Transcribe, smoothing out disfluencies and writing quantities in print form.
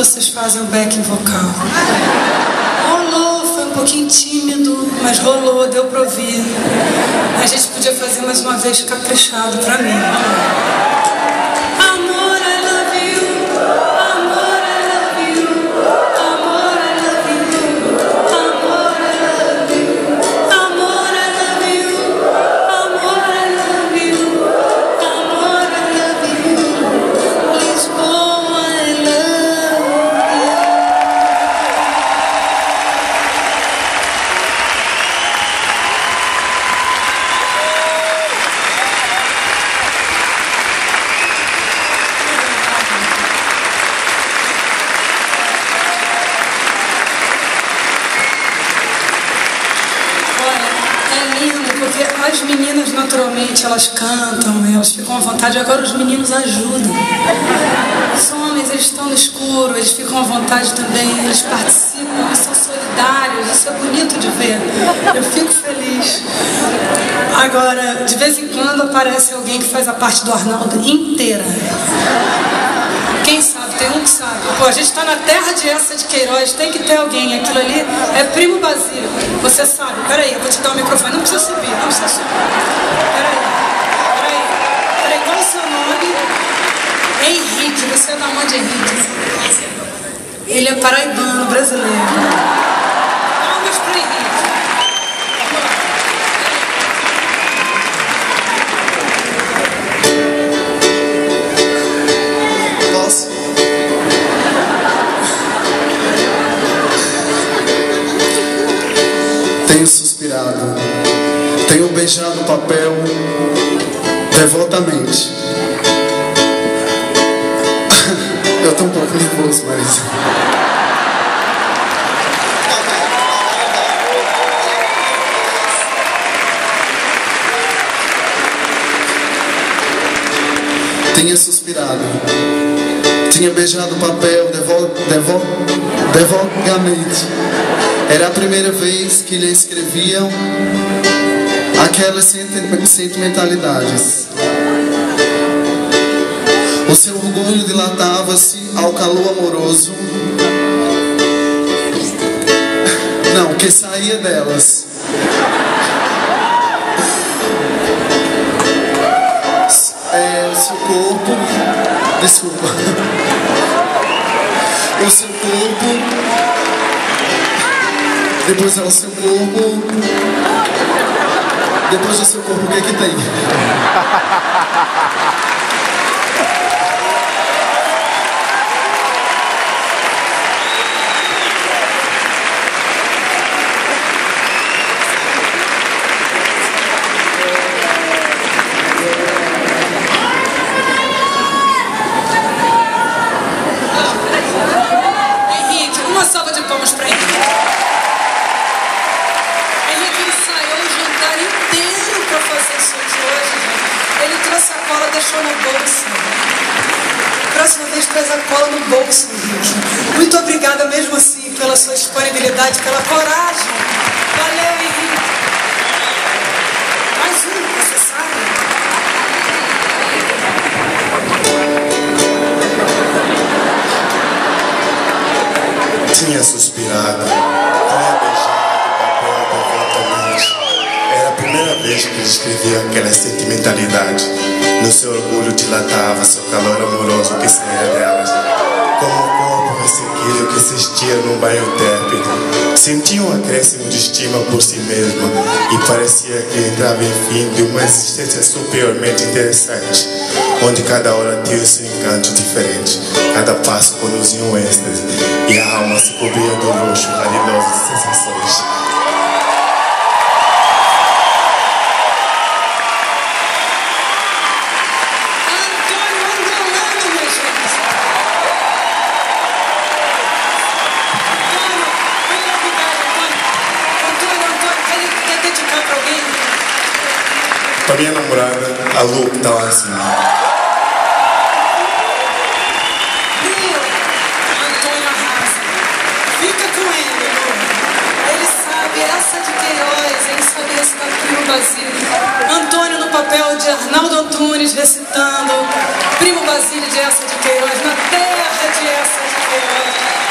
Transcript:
vocês fazem o backing vocal. Rolou, foi um pouquinho tímido, mas rolou, deu pra ouvir. A gente podia fazer mais uma vez caprichado pra mim. Amor, I love you. Amor, I love you. Amor, I love you. Amor, I love you. Amor, I love you. Amor, I love you. Amor, I love you. Lisboa, I love you. Porque as meninas naturalmente elas cantam, elas ficam à vontade, agora os meninos ajudam. Os homens eles estão no escuro, eles ficam à vontade também, eles participam, eles são solidários, isso é bonito de ver. Eu fico feliz. Agora, de vez em quando aparece alguém que faz a parte do Arnaldo inteira. Quem sabe? Tem um que sabe. Pô, a gente está na terra de Essa de Queiroz, tem que ter alguém. Aquilo ali é Primo Basílio. Você sabe. Peraí, eu vou te dar o microfone. Não precisa subir, não precisa subir. Peraí. Qual é o seu nome? Henrique. Você é da onde, Henrique? Ele é paraibano, brasileiro. Palmas para Henrique. Tenho suspirado, tenho beijado o papel devotamente. Eu tô um pouco nervoso, Marisa. Tinha suspirado, tinha beijado o papel devotamente. Era a primeira vez que lhe escreviam aquelas sentimentalidades. O seu orgulho dilatava-se ao calor amoroso, não, que saía delas. O seu corpo, desculpa, o seu corpo, depois é o seu corpo, depois do seu corpo, o que é que tem? Henrique, uma salva de palmas para Henrique. Inteiro para fazer isso de hoje, gente. Ele trouxe a cola, deixou no bolso. Próxima vez traz a cola no bolso, Henrique. Muito obrigada mesmo assim pela sua disponibilidade, pela coragem. Valeu, Henrique. Mais um, você sabe. Tinha suspirado, tinha beijado o papel devotamente. Era a primeira vez que ele escrevia aquela sentimentalidade. No seu orgulho dilatava seu calor amoroso que saía delas. Como um corpo ressequido que se estia num banho térpido. Sentia um acréscimo de estima por si mesmo e parecia que entrava enfim de uma existência superiormente interessante, onde cada hora tinha o seu encanto diferente. Cada passo conduzia um êxtase e a alma se cobria do luxo de raridosas sensações. Pra minha namorada, a Lu, que tá lá assim. Antônio arrasa. Fica com ele, Lu. Ele sabe, é Essa de Queiroz, em saber recitar Primo Basílio. Antônio no papel de Arnaldo Antunes recitando Primo Basílio de Essa de Queiroz, na terra de Essa de Queiroz.